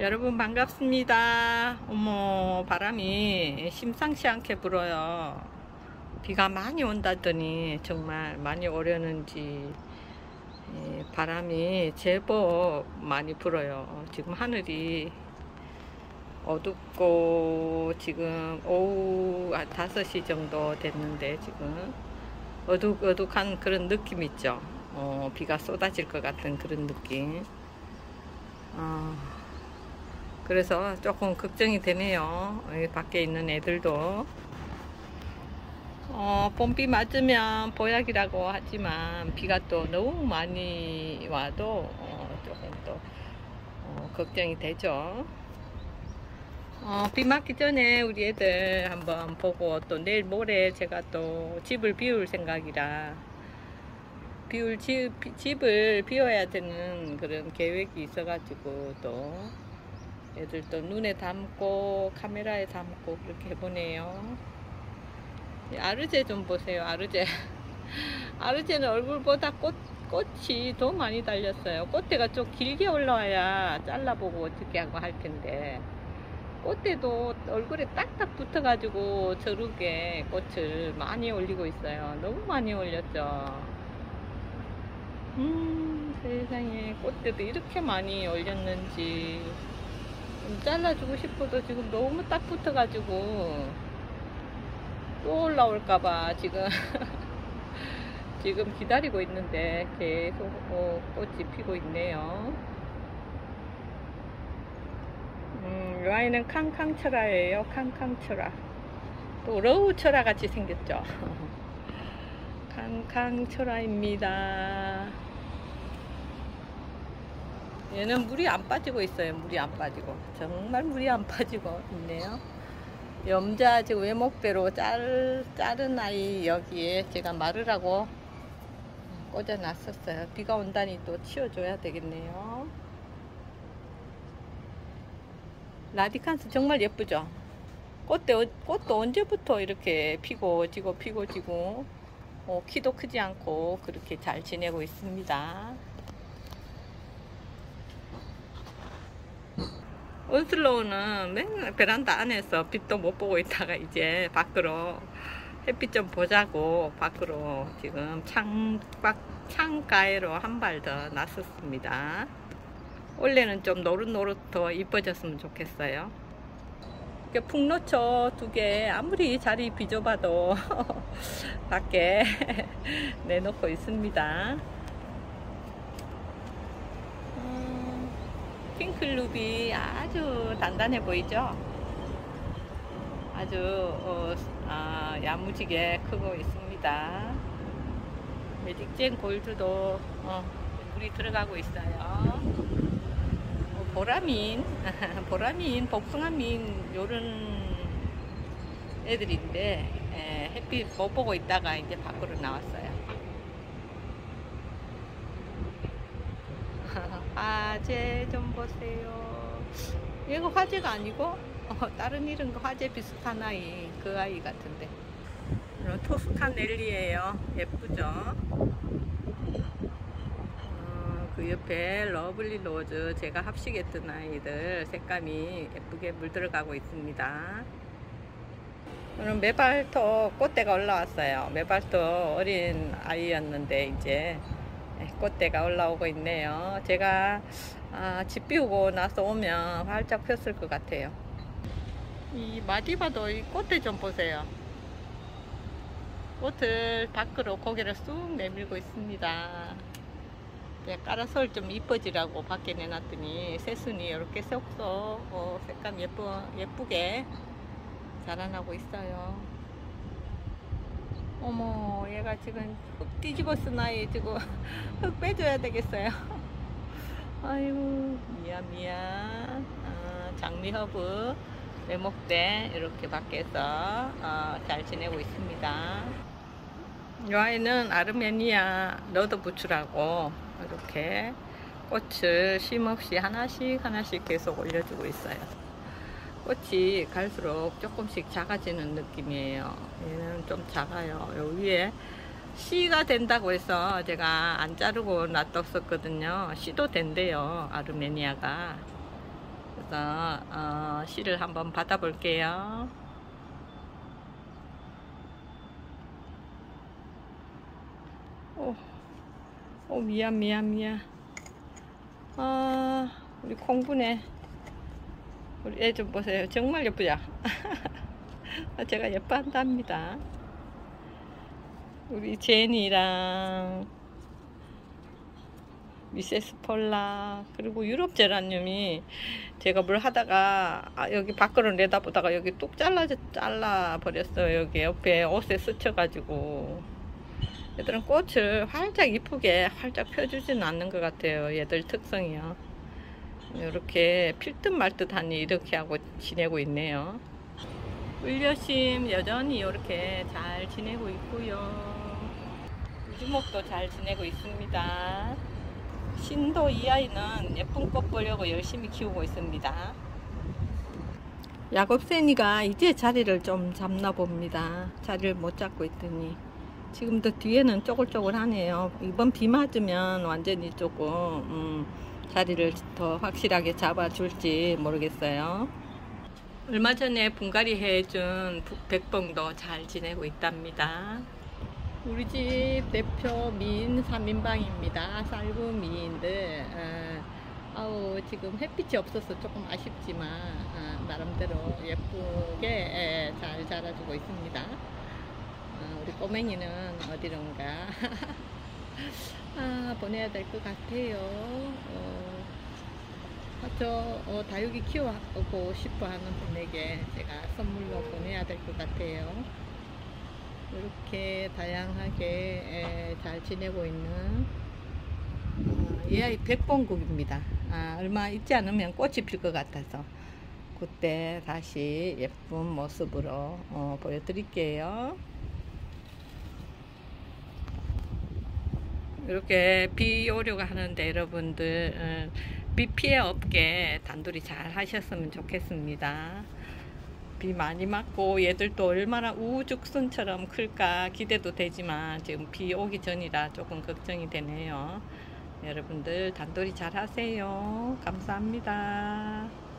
여러분 반갑습니다. 어머, 바람이 심상치 않게 불어요. 비가 많이 온다더니 정말 많이 오려는지 바람이 제법 많이 불어요. 지금 하늘이 어둡고 지금 오후 5시 정도 됐는데 지금 어둑어둑한 그런 느낌 있죠. 비가 쏟아질 것 같은 그런 느낌. 그래서 조금 걱정이 되네요. 여기 밖에 있는 애들도 봄비 맞으면 보약이라고 하지만 비가 또 너무 많이 와도 조금 또 걱정이 되죠. 비 맞기 전에 우리 애들 한번 보고 또 내일 모레 제가 또 집을 비울 생각이라 집을 비워야 되는 그런 계획이 있어가지고 또 애들 또 눈에 담고 카메라에 담고 그렇게 해보네요. 아르제 좀 보세요. 아르제 아르제는 얼굴보다 꽃이 더 많이 달렸어요. 꽃대가 좀 길게 올라와야 잘라보고 어떻게 하고 할 텐데 꽃대도 얼굴에 딱딱 붙어 가지고 저르게 꽃을 많이 올리고 있어요. 너무 많이 올렸죠. 세상에 꽃대도 이렇게 많이 올렸는지 좀 잘라주고 싶어도 지금 너무 딱 붙어가지고 또 올라올까봐 지금 지금 기다리고 있는데 계속 꽃이 피고 있네요. 이 아이는 캉캉철아예요. 캉캉철아. 또 러우철아 같이 생겼죠. 캉캉철아입니다. 얘는 물이 안 빠지고 있어요. 물이 안 빠지고 정말 물이 안 빠지고 있네요. 염자 지금 외목대로 자른 아이 여기에 제가 마르라고 꽂아 놨었어요. 비가 온다니 또 치워줘야 되겠네요. 라디칸스 정말 예쁘죠. 꽃도 언제부터 이렇게 피고 지고 키도 크지 않고 그렇게 잘 지내고 있습니다. 온슬로우는 맨날 베란다 안에서 빛도 못 보고 있다가 이제 밖으로 햇빛 좀 보자고 밖으로 지금 창가에로 한 발 더 놨었습니다. 원래는 좀 노릇노릇 더 이뻐졌으면 좋겠어요. 풍노초 2개 아무리 자리 비좁아도 밖에 내놓고 있습니다. 핑클루비 아주 단단해 보이죠? 아주 야무지게 크고 있습니다. 메딕젠 골드도 물이 들어가고 있어요. 보라민, 복숭아민 요런 애들인데 햇빛 못 보고 있다가 이제 밖으로 나왔어요. 화재 좀 보세요. 이거 화재가 아니고 다른 이런 거 화재 비슷한 아이, 그 아이 같은데. 토스카넬리예요. 예쁘죠? 그 옆에 러블리 로즈 제가 합식했던 아이들 색감이 예쁘게 물들어가고 있습니다. 오늘 메발토 꽃대가 올라왔어요. 메발토 어린 아이였는데 이제 꽃대가 올라오고 있네요. 제가 집 비우고 나서 오면 활짝 폈을 것 같아요. 이 마디바도 이 꽃대 좀 보세요. 꽃을 밖으로 고개를 쑥 내밀고 있습니다. 까라솔 좀 이뻐지라고 밖에 내놨더니 새순이 이렇게 쏙쏙 색감 예쁘게 자라나고 있어요. 어머, 얘가 지금 흙 뒤집어 쓴 아이 지금 흙 빼줘야 되겠어요. 아이고 미안. 장미허브 외목대 이렇게 밖에서 잘 지내고 있습니다. 이 아이는 아르메니아 너드부츠라고 이렇게 꽃을 쉼없이 하나씩 계속 올려주고 있어요. 꽃이 갈수록 조금씩 작아지는 느낌이에요. 얘는 좀 작아요. 요 위에 씨가 된다고 해서 제가 안 자르고 놔뒀었거든요. 씨도 된대요. 아르메니아가. 와서 씨를 한번 받아 볼게요. 미안. 우리 콩분에 우리 애 좀 보세요. 정말 예쁘죠? 제가 예뻐한답니다. 우리 제니랑 미세스 폴라, 그리고 유럽 제라늄이 제가 뭘 하다가 여기 밖으로 내다보다가 여기 뚝 잘라 버렸어요. 여기 옆에 옷에 스쳐가지고. 얘들은 꽃을 활짝 이쁘게 활짝 펴주지는 않는 것 같아요. 얘들 특성이요. 이렇게 필 듯 말 듯 하니 이렇게 하고 지내고 있네요. 울려심 여전히 이렇게 잘 지내고 있고요. 우주목도 잘 지내고 있습니다. 신도 이 아이는 예쁜 꽃 보려고 열심히 키우고 있습니다. 야곱새니가 이제 자리를 좀 잡나 봅니다. 자리를 못 잡고 있더니 지금도 뒤에는 쪼글쪼글하네요. 이번 비 맞으면 완전히 조금 자리를 더 확실하게 잡아줄지 모르겠어요. 얼마 전에 분갈이 해준 백봉도 잘 지내고 있답니다. 우리 집 대표 미인 3인방입니다. 쌀구 미인들. 지금 햇빛이 없어서 조금 아쉽지만 나름대로 예쁘게 잘 자라주고 있습니다. 우리 꼬맹이는 어디론가 보내야 될 것 같아요. 다육이 키워보고 싶어 하는 분에게 제가 선물로 보내야 될 것 같아요. 이렇게 다양하게 잘 지내고 있는 이 아이 백봉국입니다. 얼마 있지 않으면 꽃이 필 것 같아서 그때 다시 예쁜 모습으로 보여드릴게요. 이렇게 비 오려고 하는데 여러분들 비 피해 없게 단둘이 잘 하셨으면 좋겠습니다. 비 많이 맞고 얘들도 얼마나 우죽순처럼 클까 기대도 되지만 지금 비 오기 전이라 조금 걱정이 되네요. 여러분들 단둘이 잘 하세요. 감사합니다.